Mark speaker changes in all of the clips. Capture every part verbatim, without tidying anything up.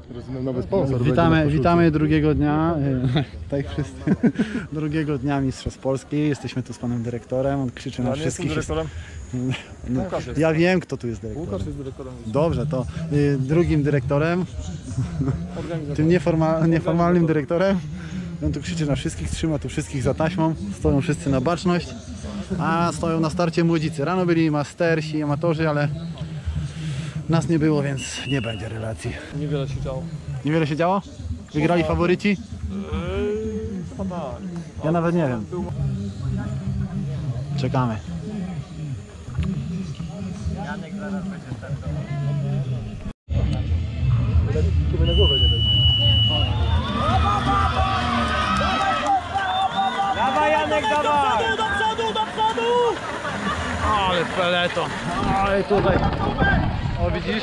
Speaker 1: Rozumiem, nowy sponsor.
Speaker 2: Witamy, witamy drugiego dnia, tak wszyscy, drugiego dnia Mistrzostw Polski. Jesteśmy tu z panem dyrektorem, on krzyczy na
Speaker 1: Ja
Speaker 2: wszystkich.
Speaker 1: Nie jestem dyrektorem.
Speaker 2: No,
Speaker 1: Łukasz jest.
Speaker 2: ja wiem, kto tu jest dyrektorem.
Speaker 1: Łukasz jest dyrektorem.
Speaker 2: Dobrze, to y, drugim dyrektorem, tym nieforma, nieformalnym dyrektorem. On tu krzyczy na wszystkich, trzyma tu wszystkich za taśmą, stoją wszyscy na baczność, a stoją na starcie młodzicy. Rano byli mastersi, amatorzy, ale nas nie było, więc nie będzie relacji.
Speaker 1: Niewiele się działo.
Speaker 2: Niewiele się działo? Wygrali faworyci?
Speaker 1: Eee, chyba tak.
Speaker 2: Ja nawet nie wiem. Czekamy.
Speaker 3: Janek zaraz będzie startował.
Speaker 1: Chyba na głowę nie wejdzie.
Speaker 3: Dawaj Janek, dawaj! Do przodu, do przodu!
Speaker 2: Ale peleton. Ale tutaj. O, widzisz?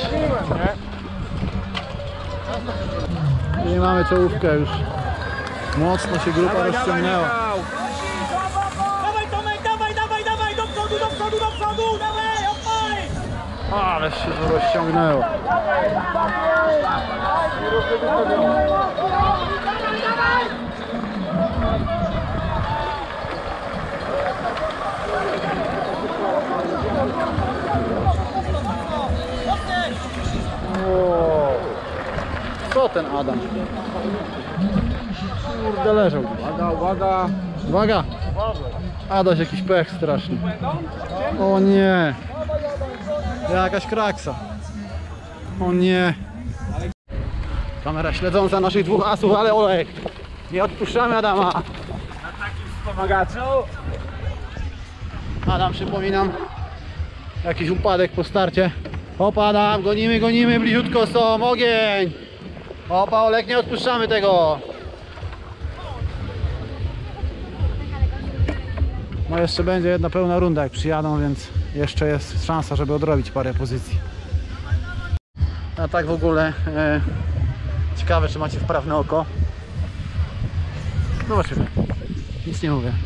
Speaker 2: Nie? I mamy czołówkę już. Mocno się grupa rozciągnęła.
Speaker 3: Dawaj Tomek, dawaj, dawaj, dawaj! Do przodu, do przodu, do przodu! Dawaj, opaj!
Speaker 2: Ale się to rozciągnęło. O, co ten Adam? Kurde, leżał gdzieś.
Speaker 1: Uwaga, uwaga.
Speaker 2: Uwaga! Adaś, jakiś pech straszny. O nie! Jakaś kraksa. O nie! Kamera śledząca naszych dwóch asów, ale Olek! Nie odpuszczamy Adama!
Speaker 3: Na takim wspomagaczu?
Speaker 2: Adam, przypominam, jakiś upadek po starcie. Opa Adam, gonimy, gonimy, bliziutko są, ogień! Opa Olek, nie odpuszczamy tego! No jeszcze będzie jedna pełna runda jak przyjadą, więc jeszcze jest szansa, żeby odrobić parę pozycji. A tak w ogóle e, ciekawe, czy macie wprawne oko. Zobaczymy. Nic nie mówię.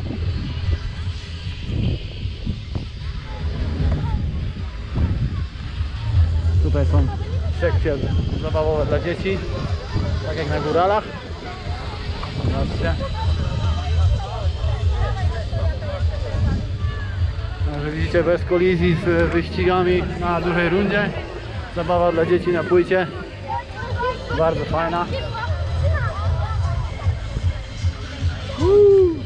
Speaker 2: Tutaj są sekcje zabawowe dla dzieci, tak jak na góralach. Zobaczcie. Także widzicie, bez kolizji z wyścigami na dużej rundzie. Zabawa dla dzieci na płycie. Bardzo fajna. Uuu.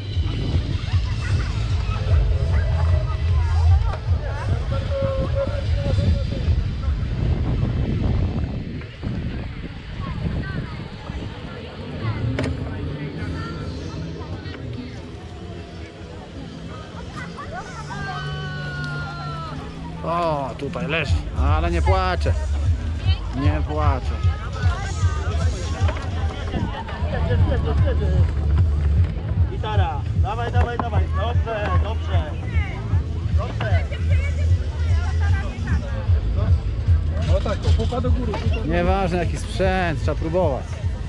Speaker 2: O, tutaj leży, ale nie płacze. Nie płacze.
Speaker 3: Gitara, dawaj, dawaj, dawaj, dobrze, dobrze. Dobrze.
Speaker 1: No tak, to puka do góry. Puka.
Speaker 2: Nieważne jaki sprzęt, trzeba próbować.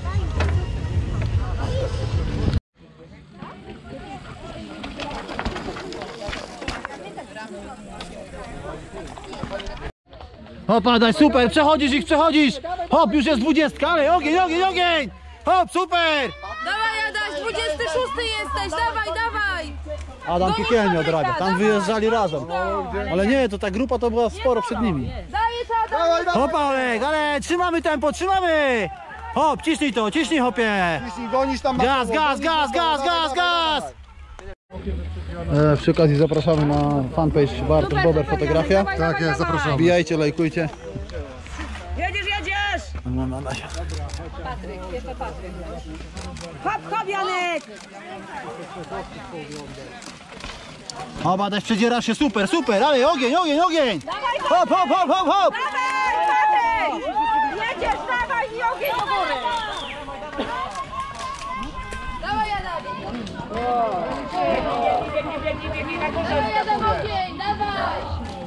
Speaker 2: Hop, Adaś, super, przechodzisz ich, przechodzisz! Hop, już jest dwudziestka, ale ogień, ogień, ogień! Hop, super!
Speaker 4: Dawaj Adaś, dwudziesty szósty jesteś, dawaj, dawaj!
Speaker 2: Adam piekielnie odrabia, tam wyjeżdżali razem. Ale nie, to ta grupa to była sporo przed nimi.
Speaker 4: Dajesz Adaś!
Speaker 2: Hop, Olek, ale trzymamy tempo, trzymamy! Hop, ciśnij to, ciśnij, hopie!
Speaker 1: Jeśli gonisz tam...
Speaker 2: Gaz, gaz, gaz, gaz, gaz, gaz! E, przy okazji zapraszamy na fanpage Bartosz Bober Fotografia.
Speaker 1: Tak jest, zapraszam.
Speaker 2: Wbijajcie, lajkujcie.
Speaker 4: Jedziesz, jedziesz!
Speaker 2: Mam Adasia.
Speaker 4: Patryk, jeszcze Patryk. Hop, hop Janek!
Speaker 2: Hop, Adaś, przedzierasz się, super, super, ale ogień, ogień, ogień! Hop, hop, hop, hop, hop!
Speaker 4: Dawaj, Patryk! Jedziesz, dawaj i ogień do góry! Dawaj Adam! Biegnie, biegnie, biegnie na górze! Dawaj Adam, ogień, dawaj!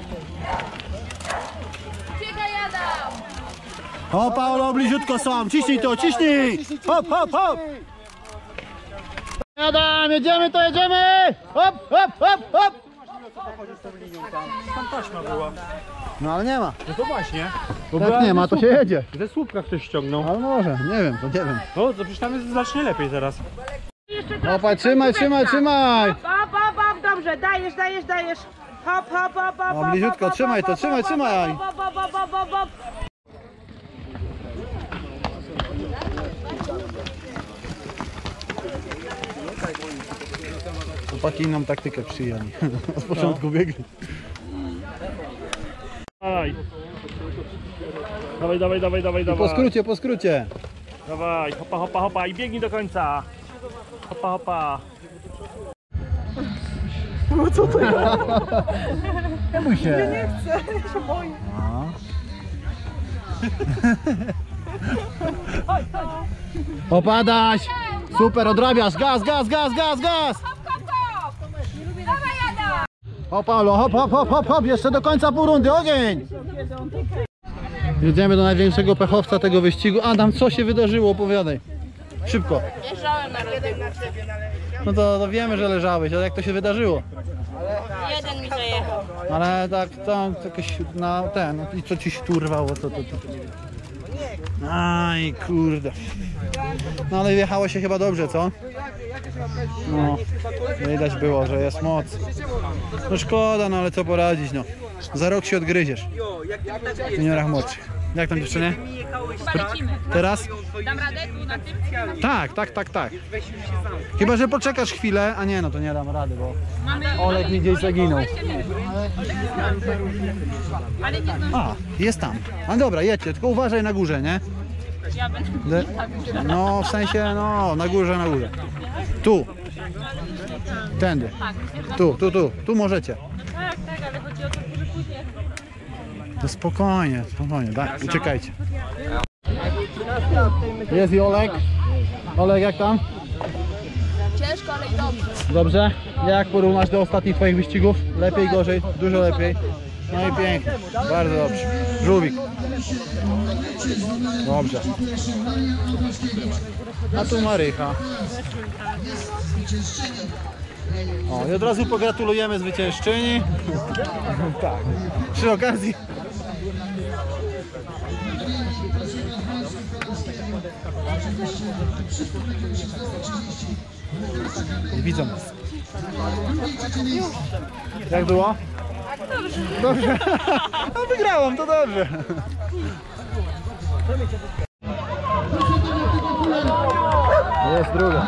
Speaker 4: Biegaj Adam!
Speaker 2: Hop, Paolo, bliziutko są, ciśnij to, ciśnij! Hop, hop, hop! Adam, jedziemy, to jedziemy! Hop, hop, hop, hop!
Speaker 1: Tam taśma była.
Speaker 2: No ale nie ma.
Speaker 5: No to właśnie.
Speaker 2: Jak nie ma, to się jedzie.
Speaker 5: Ze słupka ktoś ściągnął.
Speaker 2: Ale może, nie wiem, to nie wiem.
Speaker 5: No to przecież tam jest znacznie lepiej teraz.
Speaker 2: Opa, trzymaj, trzymaj, trzymaj!
Speaker 4: Hop, hop, hop, dobrze, dajesz, dajesz, dajesz. Hop, hop, hop, hop,
Speaker 2: O, bliziutko,
Speaker 4: hop,
Speaker 2: trzymaj
Speaker 4: hop,
Speaker 2: to,
Speaker 4: hop,
Speaker 2: trzymaj,
Speaker 4: hop,
Speaker 2: trzymaj.
Speaker 4: hop, hop, hop, hop, hop, hop.
Speaker 2: Chłopaki inną taktykę przyjęli. Od początku biegli.
Speaker 5: Dawaj. Dawaj, dawaj, dawaj, dawaj,
Speaker 2: Po
Speaker 5: dawaj.
Speaker 2: skrócie, po skrócie.
Speaker 5: Dawaj, hopa, hopa, hopa i biegnij do końca. Hopa, hopa.
Speaker 2: No co to jest? Nie bój się. Ja nie
Speaker 4: chcę, się boję.
Speaker 2: Opadaś! Super, odrabiasz! Gaz, gaz, gaz, gaz, gaz! Hop, Paulo, hop, hop, hop, hop, hop, jeszcze do końca pół rundy, ogień! Jedziemy do największego pechowca tego wyścigu. Adam, co się wydarzyło? Opowiadaj. Szybko.
Speaker 6: Leżałem na rozdrowiu.
Speaker 2: No to, to wiemy, że leżałeś, ale jak to się wydarzyło?
Speaker 6: Jeden mi zajechał.
Speaker 2: Ale tak, tam jakoś na ten, i co ci szturwało, to, to, to. Aj, kurde. No ale wjechało się chyba dobrze, co? No, widać było, że jest moc. No szkoda, no ale co poradzić, no. Za rok się odgryziesz. W juniorach młodszych. Jak tam dziewczyny?
Speaker 6: Chyba lecimy.
Speaker 2: Teraz?
Speaker 6: Dam radę tu na tym?
Speaker 2: Tak, tak, tak, tak. Chyba, że poczekasz chwilę, a nie, no to nie dam rady, bo
Speaker 6: Mamy...
Speaker 2: Olek mi gdzieś zaginął.
Speaker 6: Ale nie zdążymy.
Speaker 2: A, jest tam. Ale dobra, jedźcie, tylko uważaj na górze, nie?
Speaker 6: Ja będę...
Speaker 2: Le... No, w sensie, no, na górze, na górze. Tu. Tędy. Tu, tu, tu. Tu możecie.
Speaker 6: Tak, tak, ale chodzi o to, że później...
Speaker 2: To spokojnie, spokojnie, daj, uciekajcie. Jest i Olek. Olek, jak tam?
Speaker 6: Ciężko, ale i dobrze.
Speaker 2: Dobrze? Jak porównasz do ostatnich twoich wyścigów? Lepiej, gorzej? Dużo lepiej. No i pięknie, bardzo dobrze. Żółwik. Dobrze. A tu Marycha. O, i od razu pogratulujemy zwyciężczyni. Tak. Przy okazji. Nie widzą nas. Jak było? Dobrze. Dobrze. No wygrałam, to dobrze. Jest druga.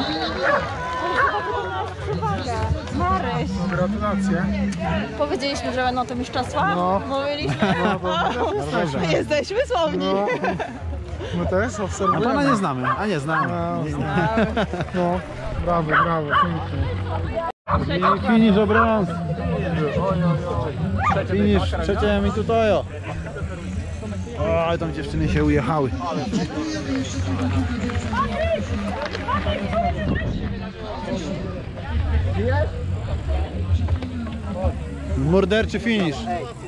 Speaker 6: Maryś.
Speaker 1: Gratulacje.
Speaker 6: Powiedzieliśmy, że będą to mistrzostwa?
Speaker 2: No.
Speaker 6: Mówiliśmy.
Speaker 2: No, to dobrze.
Speaker 6: Jesteśmy słowni.
Speaker 1: No, no też
Speaker 2: A
Speaker 1: obserwujemy.
Speaker 2: pana nie znamy, a nie znamy.
Speaker 1: No, znamy. No, brawo, brawo, pięknie.
Speaker 2: I finish o brąz. Finish, trzecie mi tutojo. O, ale tam dziewczyny się ujechały. Morderczy finish.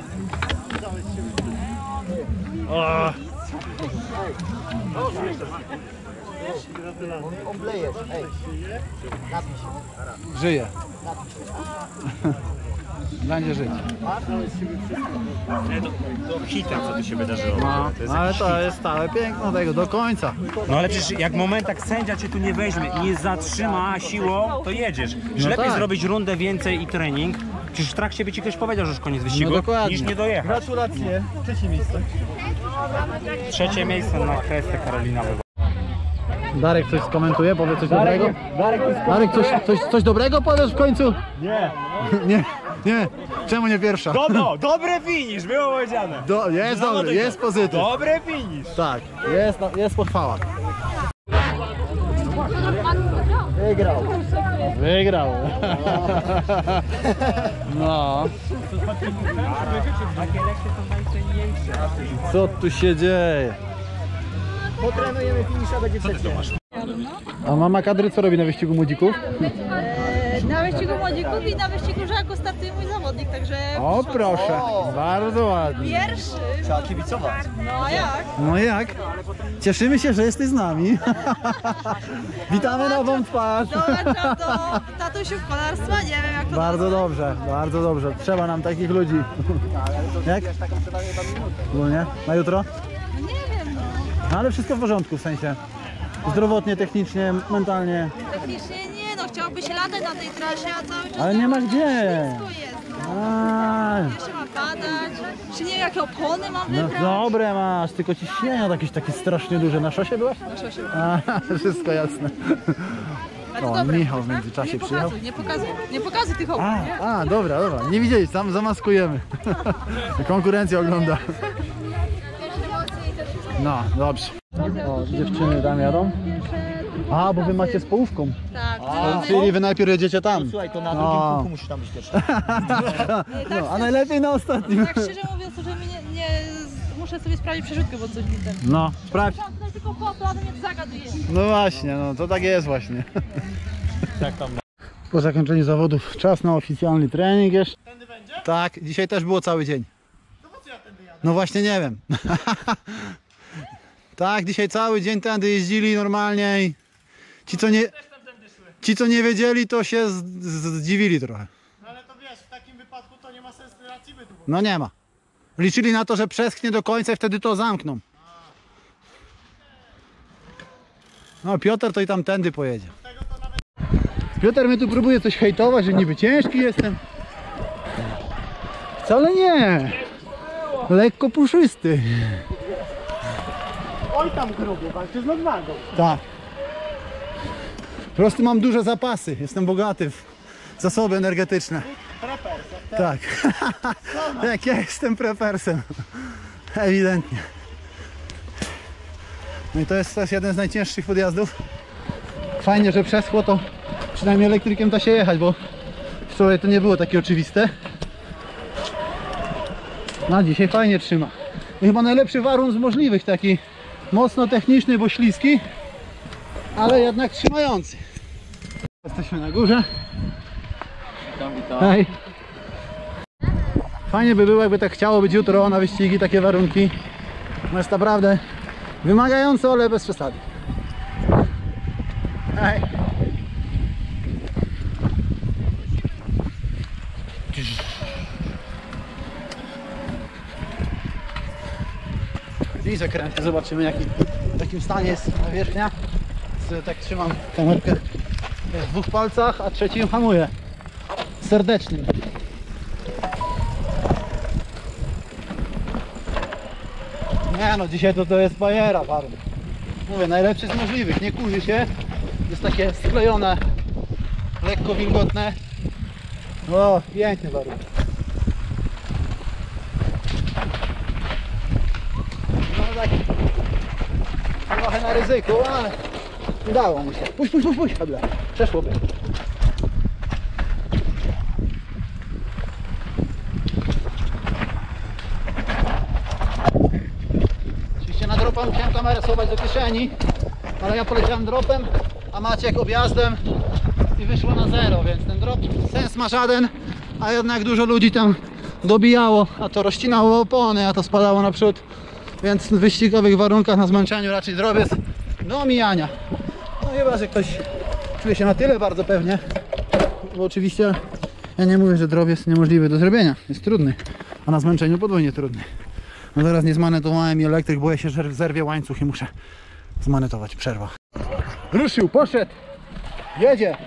Speaker 2: O. Żyje. Będzie żyć.
Speaker 5: Do hita, co tu się wydarzyło.
Speaker 2: No,
Speaker 5: To jest
Speaker 2: ale
Speaker 5: jakiś
Speaker 2: to
Speaker 5: hit.
Speaker 2: jest stałe piękno tego, do końca.
Speaker 5: No ale przecież jak moment tak sędzia cię tu nie weźmie i nie zatrzyma siłą, to jedziesz. Już
Speaker 2: No
Speaker 5: lepiej
Speaker 2: tak.
Speaker 5: zrobić rundę więcej i trening. Przecież w trakcie by ci ktoś powiedział, że już koniec wyścigu,
Speaker 2: No dokładnie.
Speaker 5: niż nie dojechać.
Speaker 2: Gratulacje. Trzecie miejsce.
Speaker 5: Trzecie miejsce na kreskę Karolina.
Speaker 2: Darek coś skomentuje, powie coś dobrego? Darek, coś, coś, coś dobrego powiesz w końcu?
Speaker 5: Nie.
Speaker 2: Nie, nie. Czemu nie pierwsza?
Speaker 5: Dobro, dobry finish, było powiedziane.
Speaker 2: Do, jest
Speaker 5: No,
Speaker 2: dobry,
Speaker 5: to
Speaker 2: jest pozytyw.
Speaker 5: Dobry finish.
Speaker 2: Tak, jest, jest pochwała. Wygrał. Wygrał. No.
Speaker 5: Takie lekcje są najcenniejsze.
Speaker 2: Co tu się dzieje?
Speaker 1: Potrenujemy finisza, będzie trzecie.
Speaker 2: A mama kadry co robi na wyścigu młodzików?
Speaker 4: Na
Speaker 6: wyścigu młodzików i na wyścigu żaku startuje mój zawodnik, także...
Speaker 2: O proszę, bardzo ładnie.
Speaker 6: Pierwszy.
Speaker 3: Trzeba kibicować.
Speaker 6: No a jak?
Speaker 2: No jak? Cieszymy się, że jesteś z nami. Witamy nową twarz.
Speaker 6: Dołączam do tatusiów kolarstwa, nie wiem jak to
Speaker 2: Bardzo dobrze, bardzo dobrze. Trzeba nam takich ludzi. Jak? Ogólnie? Na jutro?
Speaker 6: No nie wiem, no.
Speaker 2: No ale wszystko w porządku, w sensie zdrowotnie, technicznie, mentalnie.
Speaker 6: Technicznie nie, no chciałoby się latać na tej trasie, a cały czas...
Speaker 2: Ale nie ma gdzie.
Speaker 6: Wszystko jest, no.
Speaker 2: A,
Speaker 6: Jeszcze ma padać, czy nie wiem jakie opony mam
Speaker 2: no
Speaker 6: wybrać?
Speaker 2: dobre masz, tylko ciśnienia jakieś takie strasznie duże. Na szosie byłaś?
Speaker 6: Na szosie.
Speaker 2: A, wszystko jasne.
Speaker 6: Ale
Speaker 2: O,
Speaker 6: dobre,
Speaker 2: Michał w
Speaker 6: tak?
Speaker 2: międzyczasie
Speaker 6: nie
Speaker 2: przyjechał.
Speaker 6: pokazuj, nie pokazuj, nie pokazuj tych opon,
Speaker 2: A,
Speaker 6: nie?
Speaker 2: a, dobra, dobra. Nie widzieli, sam zamaskujemy. Konkurencja ogląda. No, dobrze. O, dziewczyny tam jadą. A, bo wy macie z połówką.
Speaker 6: Tak,
Speaker 2: A, czyli wy najpierw jedziecie tam.
Speaker 3: Słuchaj, to na
Speaker 2: No.
Speaker 3: drugim kółku musisz tam być pierwszy.
Speaker 2: No, a najlepiej na ostatnim.
Speaker 6: tak szczerze mówiąc, to że mnie nie, nie, muszę sobie sprawdzić przerzutkę, bo coś mi ten...
Speaker 2: No, sprawdź.
Speaker 6: Tam tutaj tylko chłopu, a to mnie zagaduje.
Speaker 2: No właśnie, no to tak jest właśnie.
Speaker 3: Tak tam.
Speaker 2: Po zakończeniu zawodów czas na oficjalny trening jeszcze. Tędy będzie? Tak, dzisiaj też było cały dzień. No właśnie nie wiem. Tak, dzisiaj cały dzień tędy jeździli normalnie i ci co nie, ci co nie wiedzieli to się z, z, zdziwili trochę.
Speaker 1: No ale to wiesz, w takim wypadku to nie ma sensu racji bytu.
Speaker 2: No nie ma. Liczyli na to, że przeschnie do końca i wtedy to zamkną. No Piotr to i tam tędy pojedzie. Piotr mnie tu próbuje coś hejtować, że niby ciężki jestem. Wcale nie. Lekko puszysty.
Speaker 1: Oj tam gruby, walczy z nadwagą.
Speaker 2: Tak. Po prostu mam duże zapasy. Jestem bogaty w zasoby energetyczne. Tak. Jak ja jestem prepersem. Ewidentnie. No i to jest, to jest jeden z najcięższych podjazdów. Fajnie, że przeschło, to przynajmniej elektrykiem da się jechać, bo wczoraj to nie było takie oczywiste. No a dzisiaj fajnie trzyma. I chyba najlepszy warun z możliwych, taki mocno techniczny, bo śliski, ale jednak trzymający. Jesteśmy na górze.
Speaker 3: Witam, witam.
Speaker 2: Hej. Fajnie by było, jakby tak chciało być jutro na wyścigi, takie warunki. No jest naprawdę wymagająco, ale bez przesady. Hej. I zakręty, zobaczymy jaki, w jakim stanie jest nawierzchnia. Więc tak trzymam kamerkę w dwóch palcach, a trzecim hamuję serdecznym. Nie no, dzisiaj to, to jest bajera warun. Mówię, najlepszy z możliwych, nie kurzy się. Jest takie sklejone, lekko wilgotne. O, piękny warun. No tak, trochę na ryzyku, ale udało mu się. Puść, puść, puść, puść, dobra, przeszłoby. Oczywiście na dropa musiałem kamerę schować do kieszeni, ale ja poleciałem dropem, a Maciek objazdem i wyszło na zero, więc ten drop sens ma żaden, a jednak dużo ludzi tam dobijało, a to rozcinało opony, a to spadało naprzód, więc w wyścigowych warunkach na zmęczeniu raczej drop jest do omijania. No chyba, że ktoś czuje się na tyle bardzo pewnie, bo oczywiście ja nie mówię, że drop jest niemożliwy do zrobienia, jest trudny, a na zmęczeniu podwójnie trudny. No teraz nie zmanetowałem i elektryk, boję się, że zerwie łańcuch i muszę zmanetować, przerwa. Ruszył, poszedł, jedzie.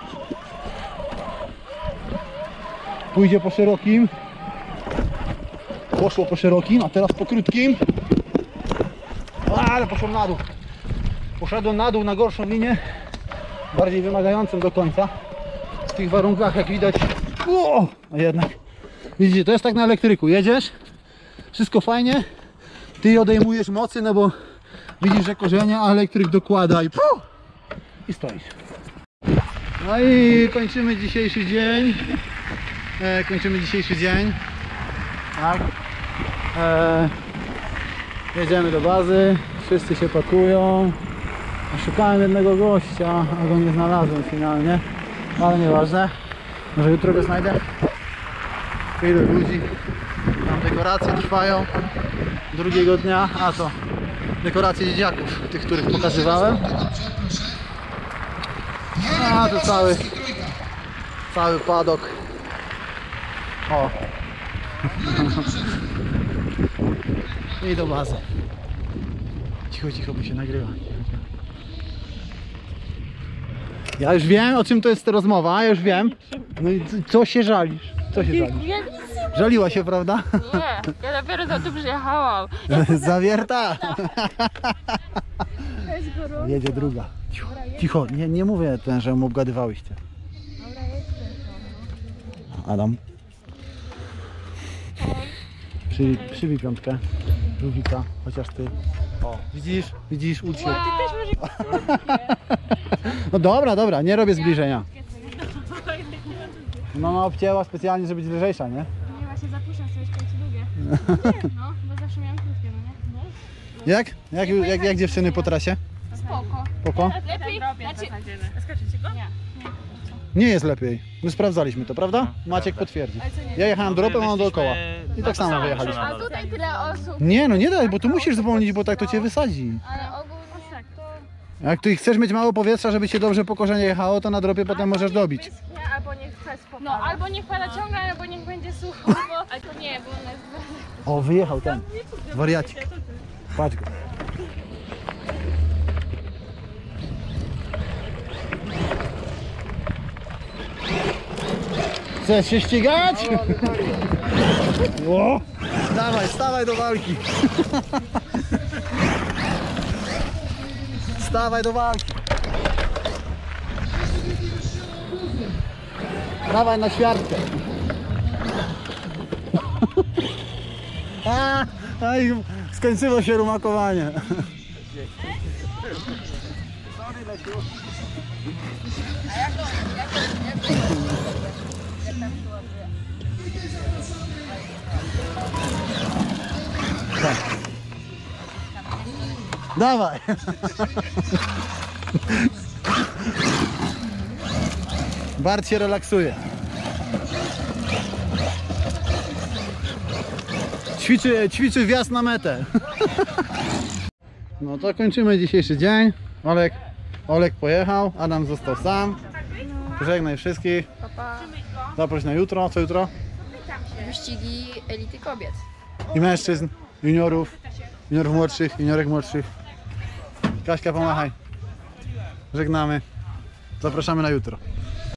Speaker 2: Pójdzie po szerokim. Poszło po szerokim, a teraz po krótkim. Ale poszło na dół. Poszedłem na dół na gorszą linię, bardziej wymagającą do końca. W tych warunkach, jak widać. O! A jednak, widzicie, to jest tak na elektryku. Jedziesz, wszystko fajnie, ty odejmujesz mocy, no bo widzisz, że korzenie, a elektryk dokłada i puh, i stoisz. No i kończymy dzisiejszy dzień. E, kończymy dzisiejszy dzień. Tak. E, jedziemy do bazy, wszyscy się pakują. Szukałem jednego gościa, a go nie znalazłem finalnie, ale nieważne. Może jutro go znajdę? Ilu ludzi? Tam dekoracje trwają. Drugiego dnia, a to dekoracje dzieciaków, tych, których pokazywałem. A tu cały, cały padok. O. I do bazy. Cicho, cicho, bo się nagrywa. Ja już wiem, o czym to jest rozmowa, ja już wiem. No i co się żalisz? Co się żalisz?
Speaker 7: Ja nic
Speaker 2: Żaliła się, prawda?
Speaker 7: nie, ja dopiero za tym przyjechałam.
Speaker 2: Zawierta. Jedzie druga. Cicho, cicho, nie, nie mówię ten, że mu obgadywałyście. Adam. Przy, przybij piątkę. Żółwika, chociaż ty. O, widzisz? Widzisz? Ucz się. No dobra, dobra, nie robię zbliżenia. Mama obcięła specjalnie, żeby być lżejsza, nie?
Speaker 7: Nie, właśnie zapuszczam sobie szkołci długie. No, bo zawsze miałam krótkie, no nie?
Speaker 2: Jak? Jak, jak, jak dziewczyny po trasie?
Speaker 7: Spoko.
Speaker 2: Spoko?
Speaker 7: Lepiej, znaczy... Skaczecie go? Nie.
Speaker 2: Nie jest lepiej. My sprawdzaliśmy to, prawda? Maciek potwierdzi. Ja jechałem dropem, a on dookoła. I tak samo wyjechaliśmy.
Speaker 7: A tutaj tyle osób.
Speaker 2: Nie, no nie daj, bo tu musisz zwolnić, bo tak to cię wysadzi.
Speaker 7: Ale ogólnie tak, to...
Speaker 2: Jak ty chcesz mieć mało powietrza, żeby cię dobrze po korzenie jechało, to na dropie potem możesz dobić.
Speaker 7: Nie, albo niech coś popada. No, albo niech pada ciągle, albo niech będzie sucho, bo... Ale to nie, bo ona jest...
Speaker 2: O, wyjechał ten wariacik. Patrz go. Chcesz się ścigać? O, dawaj, stawaj do walki. Stawaj do walki. Dawaj na świartkę. A, a i skończyło się rumakowanie. Dawaj. Bart się relaksuje. Ćwiczy, ćwiczy wjazd na metę. No to kończymy dzisiejszy dzień. Olek, Olek pojechał, Adam został sam. Żegnaj wszystkich. Zaproś na jutro. Co jutro?
Speaker 8: Wyścigi elity kobiet.
Speaker 2: I mężczyzn, juniorów, juniorów młodszych, juniorek młodszych. Kaśka, pomachaj. Żegnamy. Zapraszamy na jutro.